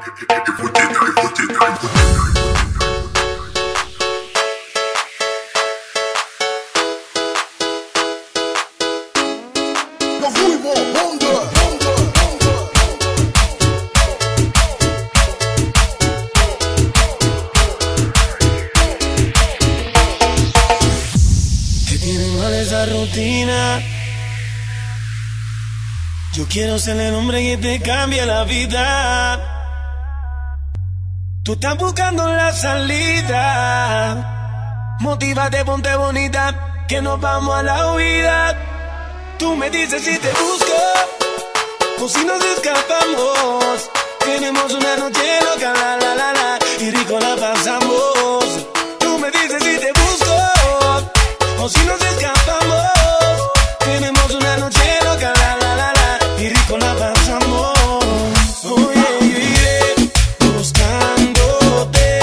Nos fuimos, onda. Que tiene mal esa rutina. Yo quiero ser el hombre que te cambie la vida. Tú estás buscando la salida. Motívate, ponte bonita, que nos vamos a la huida. Tú me dices si te busco o si nos escapamos. Tenemos una noche loca, la la la la, y rico la pasamos. Tú me dices si te busco o si nos escapamos. Tenemos una noche loca, la la la la, y rico la pasamos. Oye, yo iré buscándote,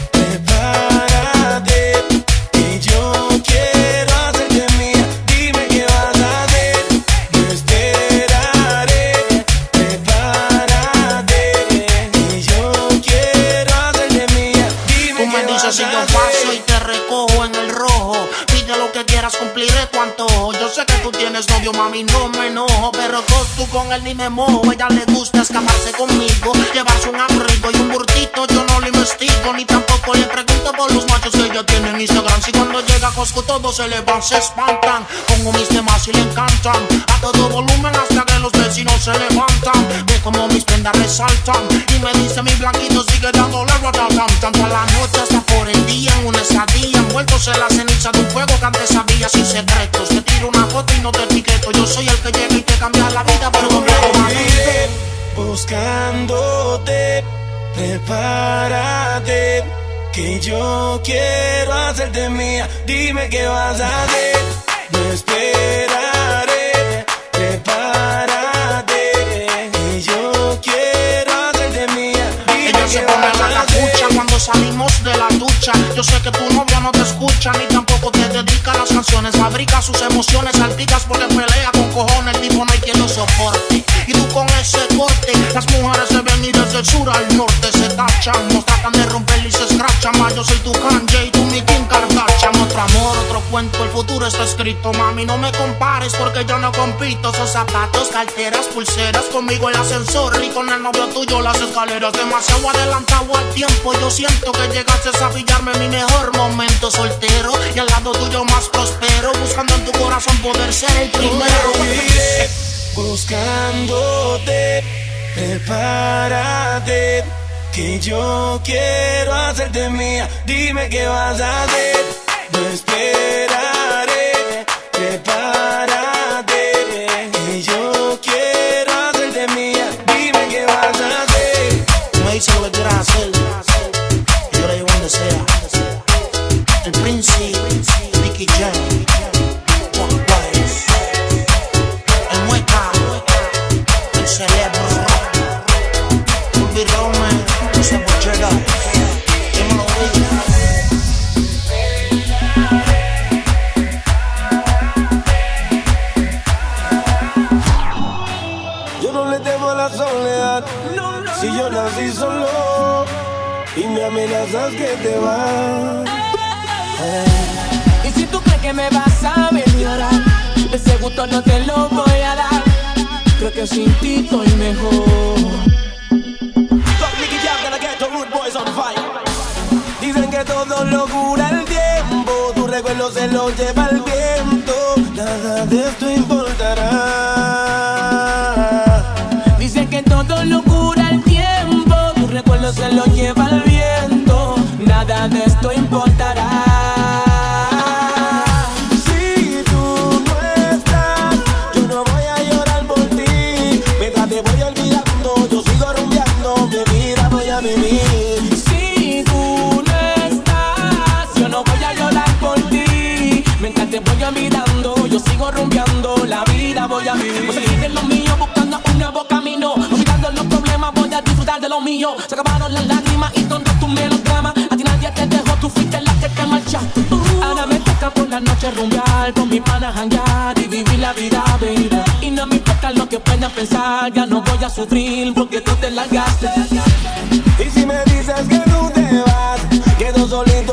prepárate, que yo quiero hacerte mía. Dime qué vas a hacer, yo esperaré. Prepárate, que yo quiero hacerte mía. Dime tú me qué dices vas si a yo hacer. paso y te recojo en el rojo. Pide lo que quieras, cumpliré tu antojo. Yo sé que tú tienes novio, mami, no me enojo, pero tú con él ni me mojo. Ella le gusta escaparse conmigo, llevarse un abrigo y un burtito. Yo no le investigo, ni tampoco le pregunto por los machos que ella tiene en Instagram. Si cuando llega a Costco todos se le van, se espantan. Pongo mis temas y le encantan a todo volumen hasta que los vecinos se levantan. Ve como mis prendas resaltan y me dice mi blanquito sigue dándole ratatam. Tanto a la noche hasta por el día, en una estadía envueltos en la ceniza de un fuego que antes sabía sin secretos. Te tiro una foto y no te etiqueto. Yo soy el que llega y te cambia la vida por completo, Iré buscándote, prepárate, que yo quiero hacerte mía. Dime qué vas a hacer, yo esperaré. Prepárate, que yo quiero hacerte mía. Dime ella se qué pone vas la a capucha hacer. cuando salimos de la ducha. Yo sé que tu novia no te escucha ni tampoco te dedica las canciones. Fabrica sus emociones, salpicas porque pelea con cojones. El tipo no hay quien lo soporte. Y tú con ese corte, las mujeres se ven y desde el sur al norte se tachan. Nos tratan de romper y se escrachan. Más yo soy tu Kanye y tú mi Kim Kardashian. Otro amor, otro cuento, el futuro está escrito. Mami, no me compares porque yo no compito. Son zapatos, carteras, pulseras, conmigo el ascensor y con el novio tuyo las escaleras. Demasiado adelantado al tiempo, yo siento que llegaste a pillarme en mi mejor momento soltero y al lado tuyo más prospero, buscando en tu corazón poder ser el primero. Iré buscándote, prepárate, que yo quiero hacerte mía. Dime qué vas a hacer, yo esperaré. Prepárate, que yo quiero hacerte mía. Dime qué vas a hacer. Me dice lo que quieras hacer, yo le llevo donde sea. El príncipe, Nicky Jam, el mueca, el cerebro, Ruby Rome, José Bochera, yo no lo digo. Yo no le temo a la soledad, si yo nací solo y me amenazas que te vas. Y si tú crees que me vas a ver llorar, ese gusto no te lo voy a dar. Creo que sin ti estoy mejor. Dicen que todo lo cura el tiempo, tu recuerdo se lo lleva el viento. Nada de esto importará. Dicen que todo lo cura el tiempo, tu recuerdo se lo lleva el viento. Nada de esto importará. Si tú no estás, yo no voy a llorar por ti. Mientras te voy olvidando, yo sigo rumbeando, mi vida voy a vivir. Si tú no estás, yo no voy a llorar por ti. Mientras te voy olvidando, yo sigo rumbeando, la vida voy a vivir. Voy a seguir en lo mío, buscando un nuevo camino. Olvidando los problemas, voy a disfrutar de lo mío. Se acabaron las lágrimas y todo tu melodrama. A ti nadie te dejó, tú fuiste la que te marchaste. Ahora me toca por la noche rumbear, con mi pana janguear y vivir la vida, baby. Y no me importa lo que puedan pensar, ya no voy a sufrir porque tú te largaste.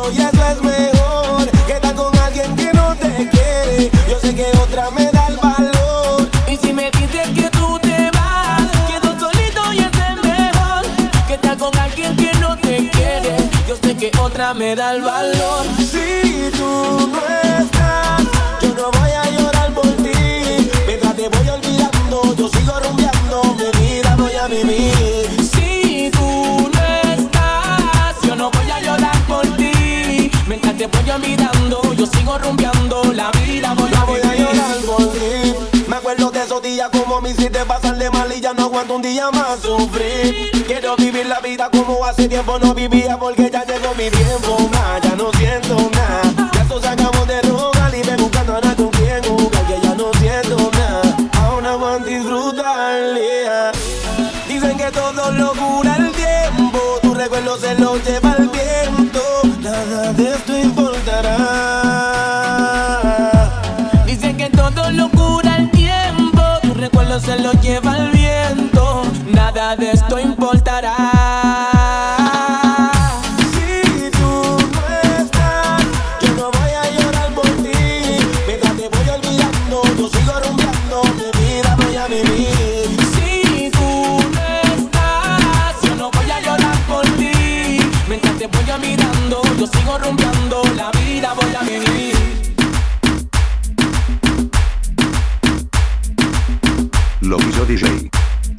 solito y eso es mejor que estar con alguien que no te quiere. Yo sé que otra me da el valor. Y si me dices que tú te vas, quedo solito y eso es mejor que estar con alguien que no te quiere. Yo sé que otra me da el valor. Si tú no estás, yo no voy a llorar por ti. Mientras te voy olvidando, yo sigo rumbeando, mi vida voy a vivir. Si tú no estás, yo no voy a llorar por ti. Mientras te voy olvidando, yo sigo rumbeando, la vida voy a llorar vivir. por ti. Me acuerdo de esos días como me hiciste pasarle mal y ya no aguanto un día más sufrir. Quiero vivir la vida como hace tiempo no vivía, porque ya llegó mi tiempo, ya no siento nada. Ya esto sacamos de rogar y ve buscando ahora con quien jugar, que ya no siento nada. Ahora van a disfrutar, yeah. Dicen que todo lo cura el tiempo, tu recuerdo se lo lleva el viento, nada de esto importará. Dicen que todo lo cura el tiempo, tu recuerdo se lo lleva el viento, nada de esto importará. Si tú no estás, yo no voy a llorar por ti. Mientras te voy olvidando, yo sigo rumbeando, mi vida voy a vivir. Si tú no estás, yo no voy a llorar por ti. Mientras te voy mirando, yo sigo rumbeando, la vida voy a vivir. Loquizo DJ.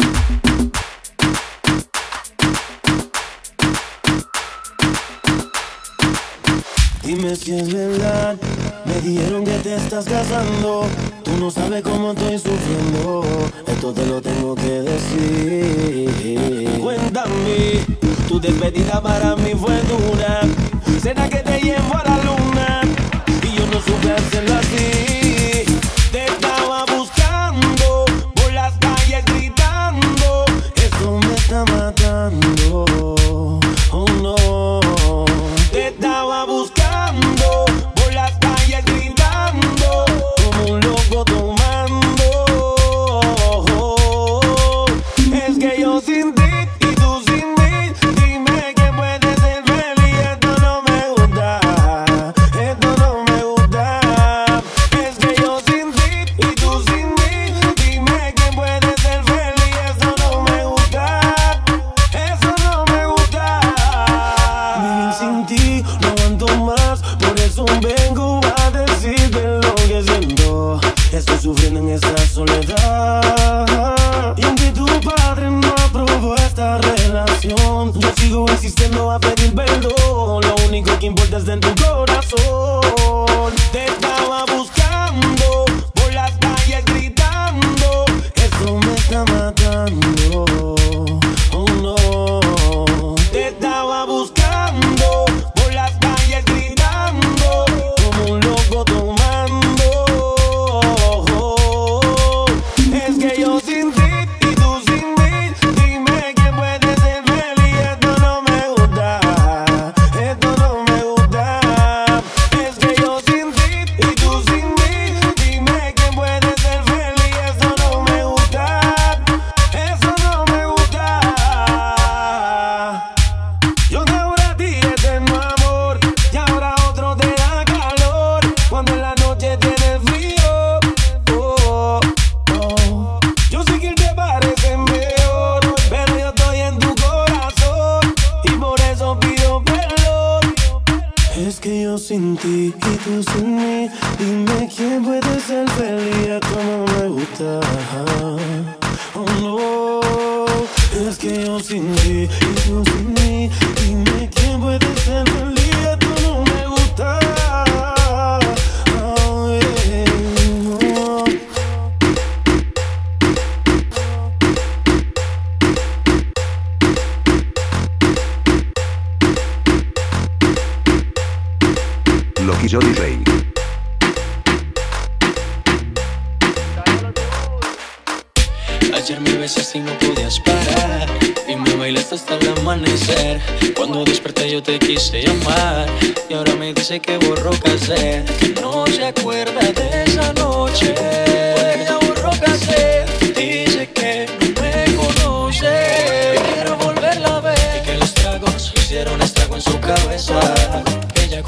Dime si es verdad, me dijeron que te estás casando. Tú no sabes cómo estoy sufriendo, esto te lo tengo que decir. Cuéntame, tu despedida para mí fue dura. ¿Será que te llevo a la luna? Y yo no supe hacerlo así. Te estaba buscando por las calles gritando, esto me está matando, oh no. Te estaba buscando por las calles gritando, como un loco tomando. Es que yo sin ti y tú sin mí, dime que puedes ser feliz. Esto no me gusta, esto no me gusta. Es que yo sin ti y tú sin mí, dime que puedes ser feliz. Esto no me gusta, eso no me gusta. Vivir sin ti no aguanto más, por eso vengo a decirte lo que siento. Estoy sufriendo en esta soledad, y aunque tu padre no aprobó esta relación, yo sigo insistiendo a pedir perdón. Lo único que importa es de tu corazón. Te estaba buscando por las calles gritando, esto me está matando, oh no. Te estaba buscando por las calles gritando, como un loco tomando. Es que yo sin ti y tú sin mí, dime que puedes ser feliz. Esto no me gusta, esto no me gusta. Es que yo sin ti y tú sin mí, dime que puedes ser feliz. Esto no me gusta, eso no me gusta. Yo te juro a ti eterno amor, y ahora otro te da calor cuando en la noche tienes frío. Oh, oh. Yo sé que te parece mejor, pero yo estoy en tu corazón y por eso pido perdón. Es que yo sin ti y tú sin mí, dime quién puede ser feliz. Esto no me gusta, oh no. Es que yo sin ti y tú sin mí, dime quién puede ser feliz. Esto no me gusta, oh, yeah, oh. Loquizo DJ. Ayer me besaste y no podías parar, y me bailaste hasta el amanecer. Cuando desperté yo te quise llamar, y ahora me dice que borró casé, que no se acuerda de esa noche. Porque ella borró casé, dice que no me conoce, quiero volverla a ver, y que los tragos hicieron estrago en su cabeza. Ella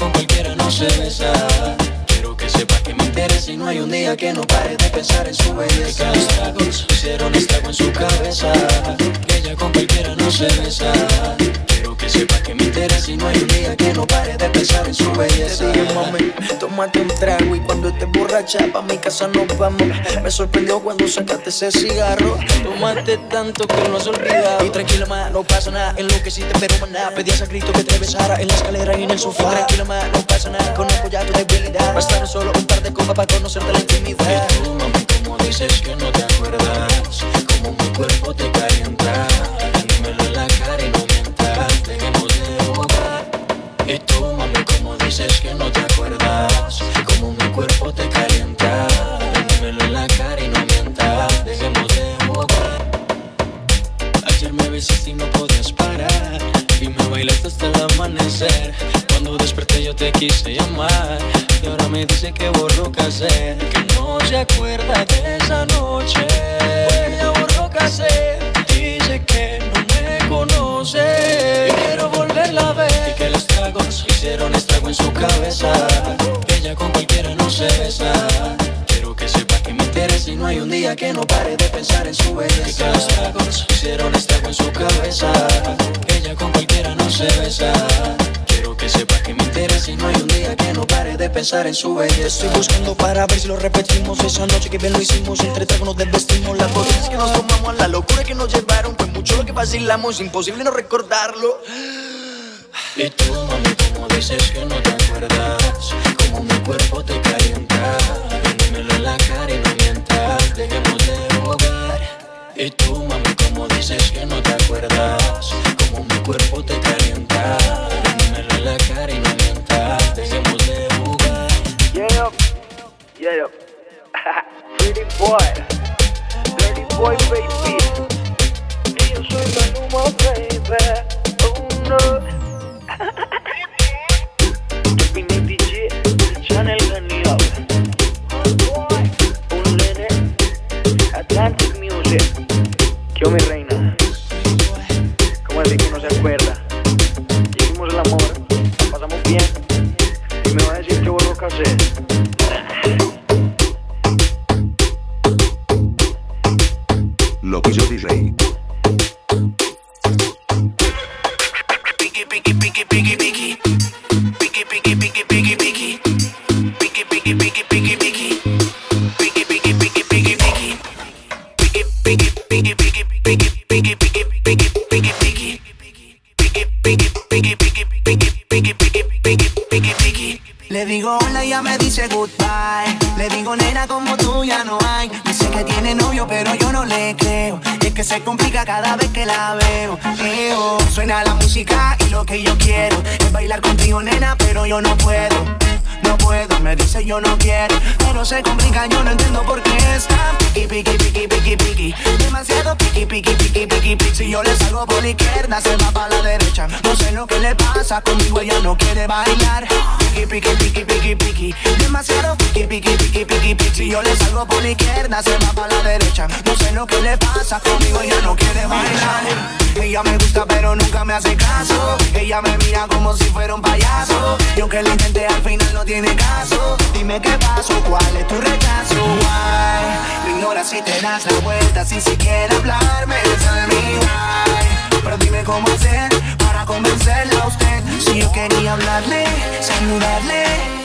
se besa. Quiero que sepa que me interesa y no hay un día que no pare de pensar en su belleza. Que cada trago hicieron estrago en su cabeza, que ella con cualquiera no se besa. Quiero que sepa que me interesa y no hay un día que no pare de pensar en su belleza. Te dije, mami, tómate un trago y cuando estés borracha pa' mi casa nos vamos. Me sorprendió cuando sacaste ese cigarro. Tomaste tanto que no has olvidado. Y tranquila, ma, no pasa nada. En lo que sí te pero maná. Pedías a grito que te besara en la escalera y en el sofá. Y tranquila, ma, no pasa nada. Conozco ya tu debilidad. Bastaron solo un par de copas para conocerte la intimidad. Y tú, mami, como dices que no te acuerdas, como mi cuerpo te calienta. Dímelo en la cara y no mientas, dejemos de jugar. Y tú, mami, como dices que no te acuerdas, como mi cuerpo te calienta. Dímelo en la cara y no mientas, dejemos de jugar. Ayer me besiste y no podías parar, y me bailaste hasta el amanecer. Cuando desperté yo te quise llamar, y ahora me dice que borró casé, que no se acuerda de esa noche. Ella borró casé, dice que no me conoce, y quiero volverla a ver. Y que los tragos hicieron estrago en su cabeza, que ella con cualquiera no se besa. Quiero que sepa que me interesa y no hay un día que no pare de pensar en su belleza. Y que los tragos hicieron estrago en su cabeza, que ella con cualquiera no se besa. Quiero que sepa que me interesa y no hay un día que no pare de pensar en su belleza. Estoy buscando para ver si lo repetimos. Esa noche que bien lo hicimos, entre tragos nos desvestimos. Las botellas que nos tomamos, la locura que nos llevaron, fue mucho lo que vacilamos, imposible no recordarlo. Y tú, mami, como dices que no te acuerdas, como mi cuerpo te calienta. Dímelo en la cara y no mientas, dejemos de jugar. Y tú, mami, como dices que no te acuerdas, como mi cuerpo te calienta. Dímelo en la cara y no mientas, dejemos de jugar. Yeah, yeah. Pretty boy, dirty boy, baby. Y yo soy Maluma, baby. Oh no. Infinity G, Channel Ganiao. Un nene, Atlantic Music. Yo, mi reina. Como el de que no se acuerda. Hicimos el amor, la pasamos bien. Y me va a decir que borró cassette. Loquillo DJ. Le digo hola y ella me dice goodbye. Le digo nena como tú ya no hay. Dice que tiene novio pero yo no le creo. Y es que se complica cada vez que la veo. Suena la música y lo que yo quiero es bailar contigo nena pero yo no puedo. No puedo, me dice yo no quiero, pero se complica, yo no entiendo por qué está piqui, piqui, piqui, piqui, piqui. Demasiado piqui, piqui, piqui, piqui, piqui. Si yo le salgo por la izquierda, se va para la derecha. No sé lo que le pasa, conmigo ella no quiere bailar. Piqui, piqui, piqui, piqui, piqui. Demasiado piqui, piqui, piqui, piqui, piqui. Si yo le salgo por la izquierda, se va para la derecha. No sé lo que le pasa, conmigo ella no quiere bailar. Ella me gusta pero nunca me hace caso. Ella me mira como si fuera un payaso. Y aunque lo intenté al final no tiene caso. Dime qué pasó, cuál es tu rechazo. Why? Lo ignoras y te das la vuelta sin siquiera hablarme. Tell me why. Pero dime cómo hacer para convencerla a usted. Si yo quería hablarle, saludarle,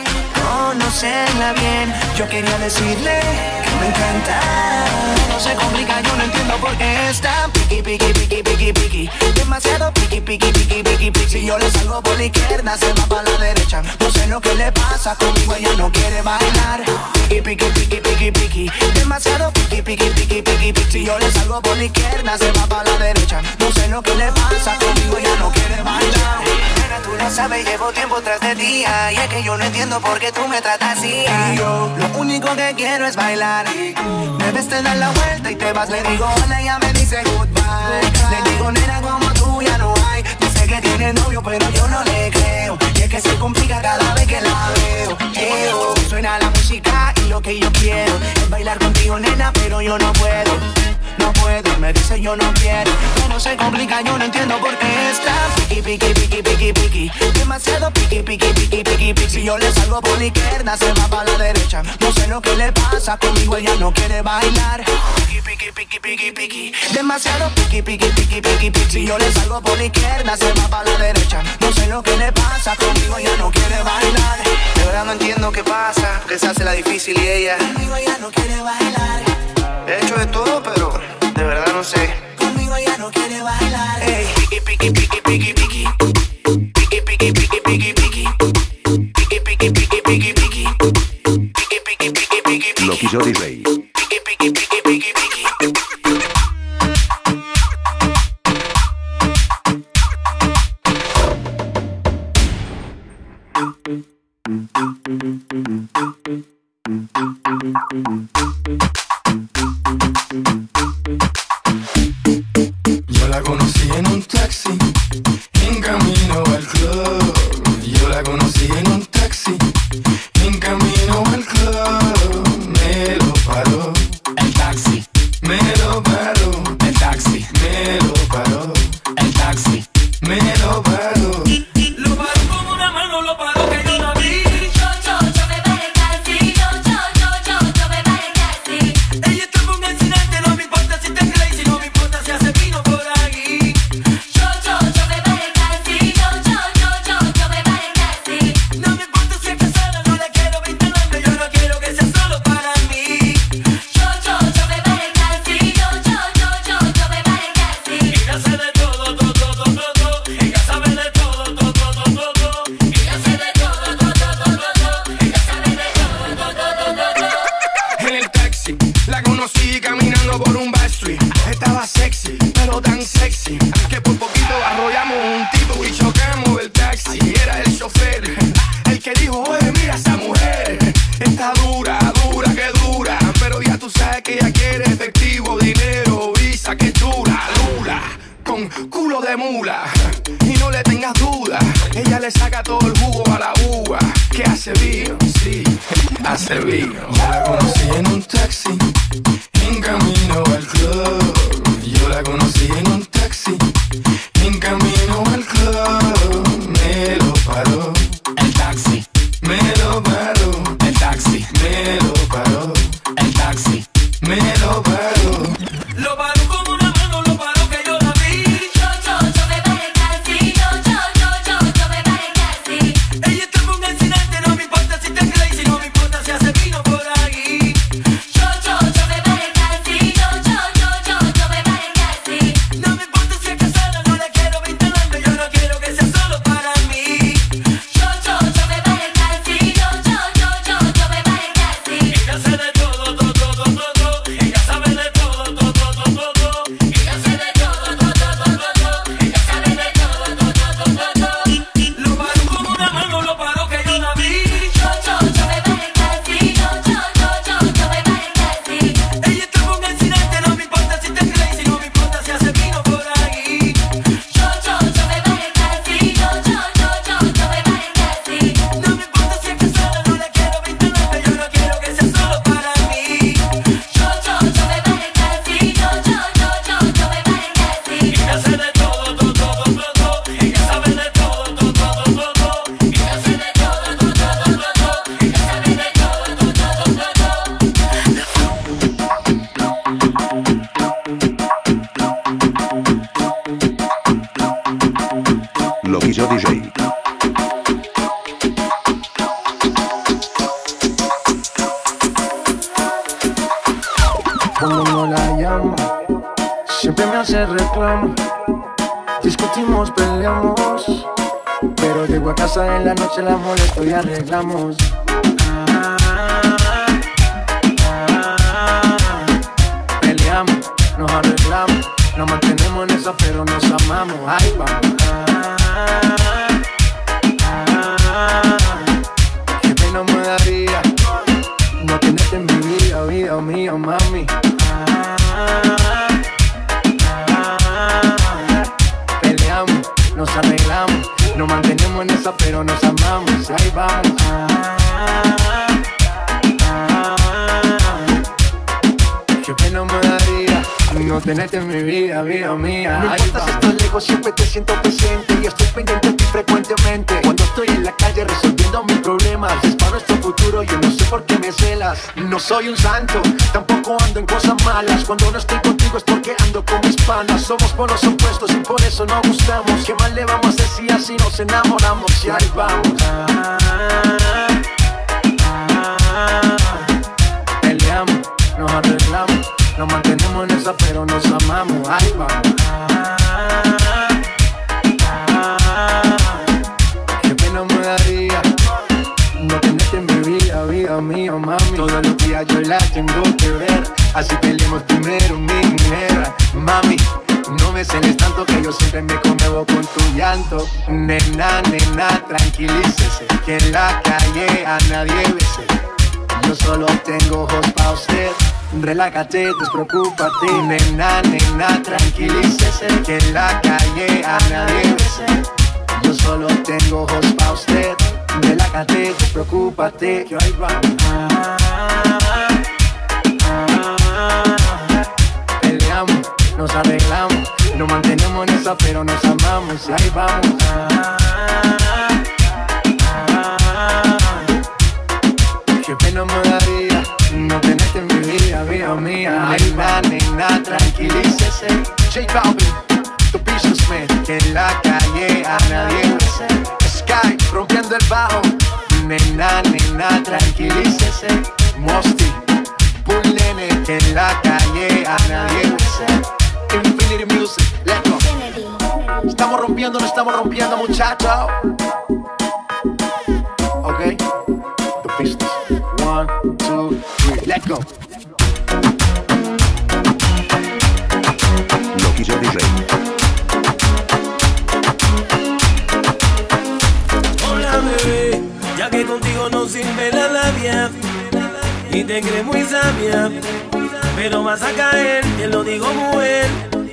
conocerla bien. Yo quería decirle que me encanta. No se complica, yo no entiendo por qué está piqui, piqui, piqui, piqui, piqui. Demasiado piqui, piqui, piqui, piqui, piqui. Si yo le salgo por la izquierda, se va para la derecha. No sé lo que le pasa, conmigo ella no quiere bailar. Piqui, piqui, piqui, piqui, piqui. Demasiado piqui, piqui, piqui, piqui, piqui. Si yo le salgo por la izquierda, se va para la derecha. No sé lo que le pasa, conmigo ella no quiere bailar. Nena, tú lo sabes, llevo tiempo tras de ti. Y es que yo no entiendo por qué tú me tratas así. Y yo lo único que quiero es bailar. Me ves, te das la vuelta y te vas. Le digo hola, ella me dice goodbye. Le digo nena como tú ya no hay. Dice que tiene novio pero yo no le creo. Y es que se complica cada vez que la veo. Suena la música y lo que yo quiero es bailar contigo nena pero yo no puedo. No puedo, me dice yo no quiero, pero se complica, yo no entiendo por qué está piqui, piqui, piqui, piqui, piqui. Demasiado piqui, piqui, piqui, piqui, piqui, piqui. Si yo le salgo por la izquierda, se va para la derecha. No sé lo que le pasa, conmigo ella no quiere bailar. Piqui, piqui, piqui, piqui, piqui. Demasiado piqui, piqui, piqui, piqui, piqui. Si yo le salgo por la izquierda, se va para la derecha. No sé lo que le pasa, conmigo ella no quiere bailar. De verdad no entiendo qué pasa, que se hace la difícil y ella conmigo ella no quiere bailar. He hecho de todo, pero de verdad no sé. Conmigo ella no quiere bailar. Ey, piqui, piqui, piqui, piqui, piqui. Piqui, piqui, piqui, piqui, piqui. Piqui, piqui, piqui, piqui, piqui. Piqui, piqui, piqui, piqui, piqui. Loquillo DJ. Piqui, piqui, piqui, piqui, piqui. Yo la conocí en un taxi, en camino al club. Yo la conocí en un taxi, en camino al club. Me lo paró el taxi, me lo paró el taxi, me lo paró el taxi, me lo paró. Lo paró con una mano, lo paró que yo la vi. Yo me paré el taxi, yo me paré el taxi. Ella está con un accidente, no me importa si te crazy, no me importa si hace vino por ahí. Yo me paré el taxi, yo me paré el taxi. No me importa si es casada, no la quiero vinculando, yo no quiero que sea solo para mí. Yo me paré el taxi, yo me paré el taxi. Ella sabe de todo, ella sabe de todo, Ella sabe de todo, ella sabe de todo. En el taxi la conocí caminando por un backstreet. Estaba sexy, pero tan sexy que por poquito arrollamos un tipo y chocamos el taxi. Era el chofer el que dijo: oye, mira esa mujer, está dura, dura, que dura. Pero ya tú sabes que ella quiere efectivo, dinero, visa, que chula, lula, con culo de mula. Y no le tengas duda, ella le saca todo el jugo a la uva. Que hace vino, sí, hace vino. Yo la conocí en un taxi, en camino al club. Yo la conocí en un taxi, en camino al club. Me lo paró el taxi, me lo paró el taxi, me lo paró el taxi, me lo paró. lo paró con una mano, lo paró que yo la vi. Yo me paré el taxi, yo me paré el taxi. Ella está con un accidente, no me importa si te crazy, no me importa si hace vino por ahí. Yo me paré el taxi, yo me paré el taxi. No me importa si es casada, no la quiero vinculando, yo no quiero que sea solo para mí. Yo me paré el taxi, yo me paré el taxi. Ella sabe de todo, ella sabe de todo, Ella sabe de todo, ella sabe de todo. lo paró con una mano, lo paró que yo la vi. Yo me paré el taxi, yo me paré el taxi. Ella está con un accidente, no me importa si te crazy, no me importa si hace vino por ahí. Yo me paré el taxi, yo me paré el taxi. No me importa si es casada, no la quiero vinculando, yo no quiero que sea solo para mí. Yo me paré el taxi, yo me paré el taxi. Ella sabe de todo, ella sabe de todo, Ella sabe de todo, ella sabe de todo. Loquillo DJ. Cuando no la llamo, siempre me hace reclamo. Discutimos, peleamos, pero llego a casa en la noche, la molesto y arreglamos. Peleamos, nos arreglamos, nos mantenemos en esa, pero nos amamos. Ahí vamos. Qué pena me daría no tenerte en mi vida, vida mía, mami. Peleamos, nos arreglamos, nos mantenemos en esa, pero nos amamos. Ahí vamos. Qué pena me daría no tenerte en mi vida, vida mía. No importa si estás lejos, siempre te siento presente y estoy pendiente de ti frecuentemente. Cuando estoy en la calle resolviendo mi por qué me celas. No soy un santo, tampoco ando en cosas malas. Cuando no estoy contigo es porque ando con mis panas. Somos polos opuestos y por eso nos gustamos. ¿Qué más le vamos a hacer si así nos enamoramos? Y ahí vamos. Peleamos, nos arreglamos, nos mantenemos en esa pero nos amamos. Ahí vamos. Qué pena me daría no tenerte en mi vida, vida mía, mami. Todos los días yo la tengo que ver, así peleemos primero, mi mujer. Mami, no me celes tanto que yo siempre me conmuevo con tu llanto. Nena, nena, tranquilícese, que en la calle a nadie bese. Yo solo tengo ojos pa' usted. Relájate, despreocúpate. Nena, nena, tranquilícese, que en la calle a nadie bese. Yo solo tengo ojos pa' usted. Relájate, despreocúpate, que ahí vamos. Peleamos, nos arreglamos, nos mantenemos en esa pero nos amamos. Y ahí vamos. Qué pena me daría no tenerte en mi vida, vida mía. Nena, nena, tranquilícese. J Balvin, The Businessman, que en la calle a nadie bese. Sky, rompiendo el bajo. Nena, nena, tranquilícese. Mosty, Bull Nene, que en la calle a nadie bese. Infinity Music, let's go. Estamos rompiendo, no estamos rompiendo, muchachos. Ok, The Business. 1, 2, 3, let's go. Loquillo DJ. Hola bebé, ya que contigo no sirve la labia y te crees muy sabia, pero vas a caer, te lo digo mujer.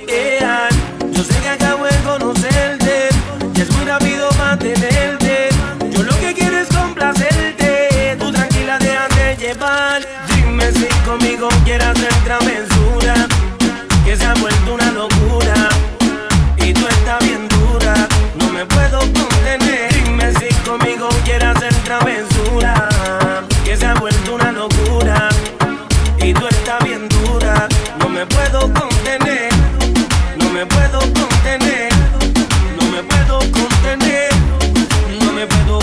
Yo sé que acabo de conocerte y es muy rápido mantenerte. Yo lo que quiero es complacerte, tú tranquila déjate llevar. Dime si conmigo quieres hacer travesura, que se ha vuelto una locura y tú estás bien dura, no me puedo contener. Dime si conmigo quieres hacer travesura, que se ha vuelto una locura y tú estás bien dura, no me puedo contener, no me puedo contener, no me puedo contener, no me puedo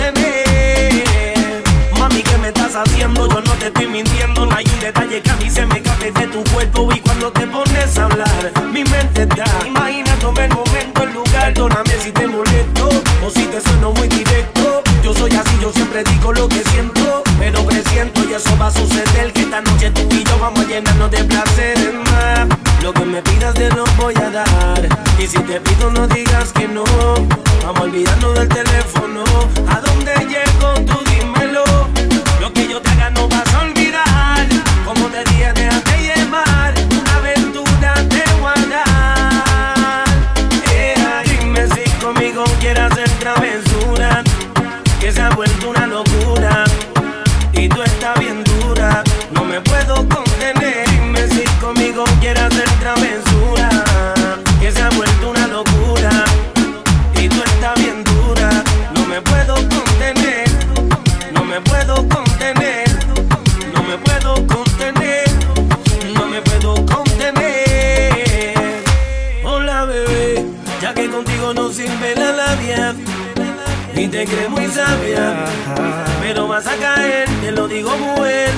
contener. Mami, ¿qué me estás haciendo? Yo no te estoy mintiendo, no hay un detalle que a mí se me escape de tu cuerpo. Y cuando te pones a hablar, mi mente está imaginándome el momento, el lugar. Perdóname si te molesto o si te sueno muy directo. Yo soy así, yo siempre digo lo que siento, pero presiento y eso va a suceder, que esta noche tú y yo vamos a llenarnos de placeres más. Lo que me pidas te lo voy a dar, y si te pido no digas que no. Vamos a olvidarnos del teléfono, ¿a dónde llego? Tú dímelo. Lo que yo te haga no vas a olvidar, como te dije déjate llevar, una aventura te voy a dar. Dime si conmigo quieres hacer travesura, que se ha vuelto una locura y tú estás bien dura, no me puedo contener. Dime si conmigo quieres hacer travesura, que se ha vuelto una locura y tú estás bien dura, no me puedo contener, no me puedo contener, no me puedo contener, no me puedo contener. Hola bebé, ya que contigo no sirve la labia y te crees muy sabia, pero vas a caer, te lo digo mujer.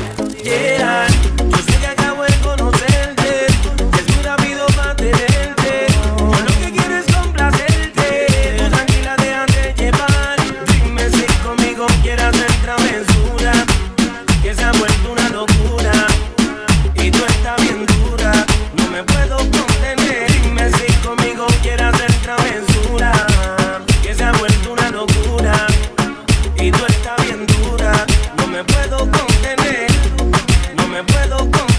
Yo sé que acabo de conocerte y es muy rápido mantenerte. Yo lo que quiero es complacerte, tú tranquila déjate llevar. Dime si conmigo quieres hacer travesura, que se ha vuelto una locura y tú estás bien dura, no me puedo contener. Dime si conmigo quieres hacer travesura, que se ha vuelto una locura y tú estás bien dura, no me puedo contener, no me puedo contener.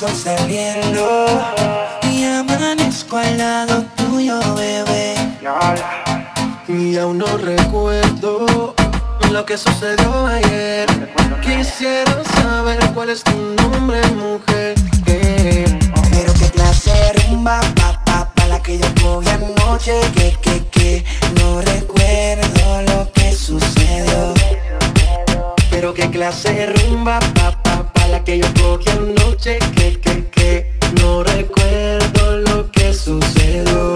sol saliendo y amanezco al lado tuyo, bebé. Y aún no recuerdo lo que sucedió ayer. Quisiera saber cuál es tu nombre, mujer. Pero qué clase de rumba, pa' la que yo cogí anoche. Que no recuerdo lo que sucedió. Pero qué clase de rumba, pa' la que yo cogí anoche. Que no recuerdo lo que sucedió.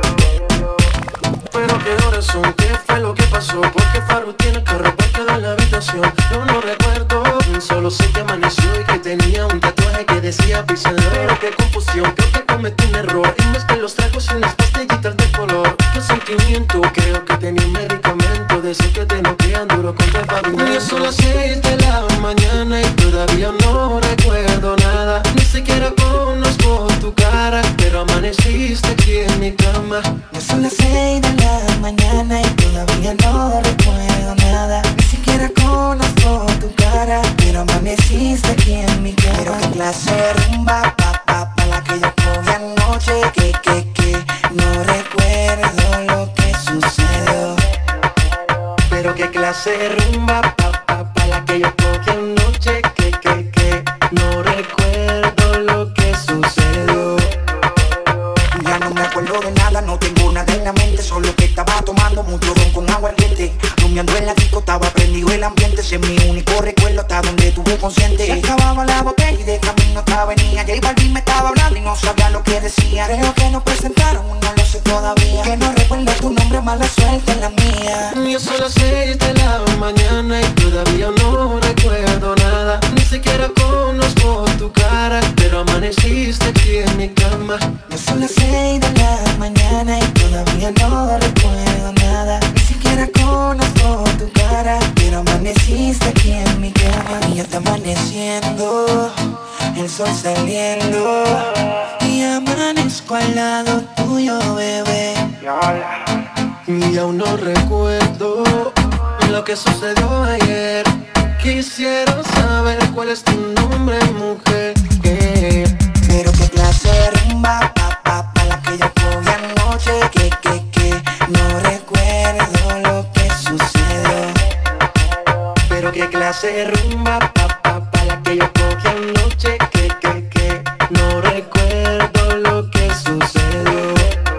Pero qué horas son, qué fue lo que pasó. Porque Faru tiene carro parqueado en la habitación. Yo no recuerdo, solo sé que amaneció y que tenía un tatuaje que decía pisador. Pero qué confusión, creo que cometí un error. Y mezclé los tragos y las pastillitas de color. Qué sentimiento, creo que tenía un medicamento de esos que te noquean duro con pavimento. Y son las 6 de la mañana y todavía no recuerdo nada. Ni siquiera conozco tu cara, pero amaneciste aquí en mi cama. Ya son las 6 de la mañana y todavía no recuerdo nada. Ni siquiera conozco tu cara, pero amaneciste aquí en mi cama. Pero qué clase de rumba, pa' la que yo cogí anoche. Que no recuerdo lo que sucedió. Pero qué clase de rumba, pa' la que yo cogí anoche. Que no recuerdo lo que sucedió. Ya no me acuerdo de nada, no tengo nada en la mente. Solo que estaba tomando mucho ron con agua ardiente. Rumiando en la disco, estaba prendido el ambiente. Ese es mi único recuerdo hasta donde estuve consciente. Se acababa la botella y de camino otra venía. J Balvin me estaba hablando y no sabía lo que decía. Creo que nos presentaron, no lo sé todavía. Que no recuerdo tu nombre, mala suerte en la mía. Ya son las 6 de la mañana y todavía no recuerdo nada. Ni siquiera conozco tu cara, pero amaneciste aquí en mi cama. Ya son las 6 de la mañana y todavía no recuerdo nada. Ni siquiera conozco tu cara, pero amaneciste aquí en mi cama. Y ya está amaneciendo, el sol saliendo y amanezco al lado tuyo, bebé. Y aún no recuerdo lo que sucedió ayer. Quisiera saber cuál es tu nombre, mujer. Pero qué clase de rumba, pa' la que yo cogí anoche. Que no recuerdo lo que sucedió. Pero qué clase de rumba, pa' la que yo cogí anoche. Que no recuerdo lo que sucedió.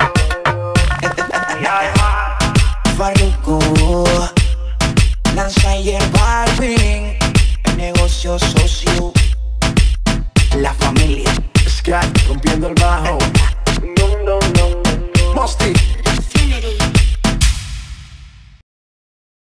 Farruko, Lanza y el Balvin, el negocio socio, la familia. Sky rompiendo el bajo.